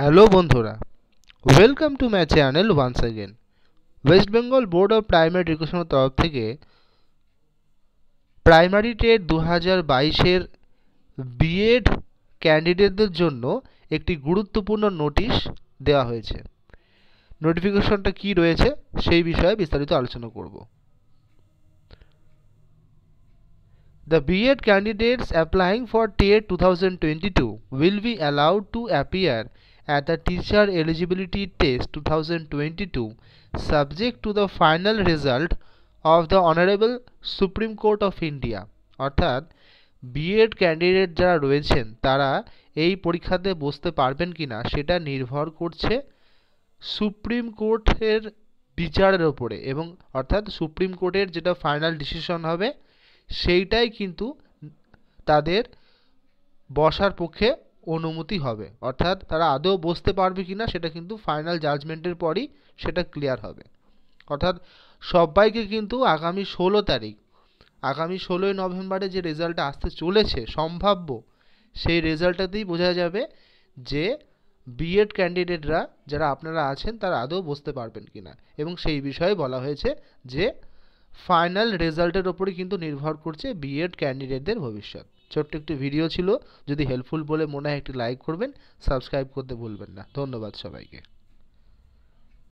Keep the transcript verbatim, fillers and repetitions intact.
Hello বন্ধুরা, welcome to my channel once again. West Bengal Board of Primary এডুকেশনের তরফ থেকে প্রাইমারি টেট দু হাজার বাইশের বিএড ক্যান্ডিডেটদের জন্য একটি গুরুত্বপূর্ণ নোটিশ দেওয়া হয়েছে। নোটিফিকেশনটা কি রয়েছে সেই বিষয়ে বিস্তারিত আলোচনা করব। The B Ed candidates applying for T E T twenty twenty-two will be allowed to appear at the Teacher Eligibility Test twenty twenty-two subject to the final result of the Honorable Supreme Court of India। অর্থাৎ BEd candidate যারা রয়েছেন তারা এই পরীক্ষাতে বসতে পারবেন কিনা সেটা নির্ভর করছে সুপ্রিম কোর্টের বিচারের ওপরে, এবং অর্থাৎ সুপ্রিম কোর্টের যেটা ফাইনাল ডিসিশন হবে সেইটাই কিন্তু তাদের বসার পক্ষে অনুমতি হবে। অর্থাৎ তারা আদৌ বসতে পারবে কিনা সেটা কিন্তু ফাইনাল জাজমেন্টের পরই সেটা ক্লিয়ার হবে। অর্থাৎ সবাইকে কিন্তু আগামী ষোলো তারিখ আগামী ষোলোই নভেম্বরে যে রেজাল্টটা আসতে চলেছে সম্ভাব্য, সেই রেজাল্টটাতেই বোঝা যাবে যে বিএড ক্যান্ডিডেটরা যারা আপনারা আছেন তারা আদৌ বসতে পারবেন কিনা, এবং সেই বিষয়ে বলা হয়েছে যে ফাইনাল রেজাল্টের ওপরে কিন্তু নির্ভর করছে বিএড ক্যান্ডিডেটদের ভবিষ্যৎ। ছোট্ট একটি ভিডিও ছিল, যদি হেল্পফুল বলে মনে হয় একটি লাইক করবেন, সাবস্ক্রাইব করতে ভুলবেন না। ধন্যবাদ সবাইকে।